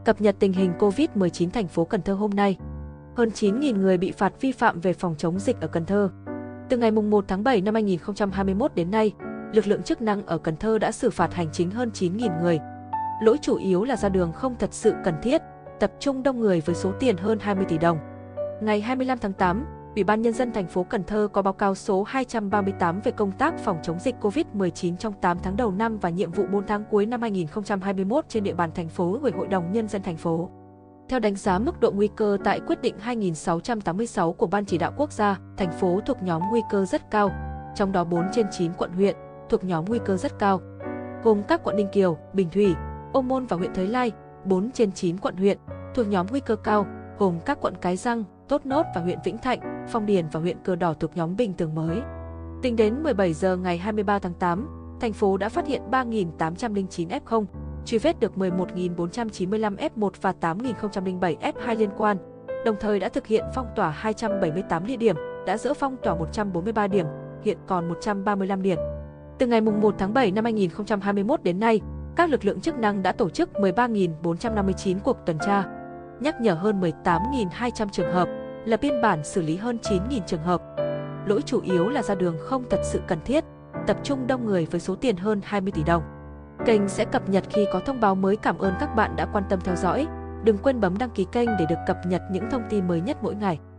Cập nhật tình hình Covid-19 thành phố Cần Thơ hôm nay. Hơn 9.000 người bị phạt vi phạm về phòng chống dịch ở Cần Thơ. Từ ngày 1 tháng 7 năm 2021 đến nay, lực lượng chức năng ở Cần Thơ đã xử phạt hành chính hơn 9.000 người. Lỗi chủ yếu là ra đường không thật sự cần thiết, tập trung đông người với số tiền hơn 20 tỷ đồng. Ngày 25 tháng 8, Ủy ban Nhân dân thành phố Cần Thơ có báo cáo số 238 về công tác phòng chống dịch Covid-19 trong 8 tháng đầu năm và nhiệm vụ 4 tháng cuối năm 2021 trên địa bàn thành phố gửi Hội đồng Nhân dân thành phố. Theo đánh giá mức độ nguy cơ tại quyết định 2686 của Ban Chỉ đạo Quốc gia, thành phố thuộc nhóm nguy cơ rất cao, trong đó 4 trên 9 quận huyện thuộc nhóm nguy cơ rất cao, gồm các quận Ninh Kiều, Bình Thủy, Ô Môn và huyện Thới Lai. 4 trên 9 quận huyện thuộc nhóm nguy cơ cao, gồm các quận Cái Răng, Thốt Nốt và huyện Vĩnh Thạnh, Phong Điền và huyện Cờ Đỏ thuộc nhóm bình thường mới. Tính đến 17 giờ ngày 23 tháng 8, thành phố đã phát hiện 3.809 F0, truy vết được 11.495 F1 và 8.007 F2 liên quan, đồng thời đã thực hiện phong tỏa 278 địa điểm, đã dỡ phong tỏa 143 điểm, hiện còn 135 điểm. Từ ngày 1 tháng 7 năm 2021 đến nay, các lực lượng chức năng đã tổ chức 13.459 cuộc tuần tra, nhắc nhở hơn 18.200 trường hợp, lập biên bản xử lý hơn 9.000 trường hợp. Lỗi chủ yếu là ra đường không thật sự cần thiết, tập trung đông người với số tiền hơn 20 tỷ đồng. Kênh sẽ cập nhật khi có thông báo mới. Cảm ơn các bạn đã quan tâm theo dõi. Đừng quên bấm đăng ký kênh để được cập nhật những thông tin mới nhất mỗi ngày.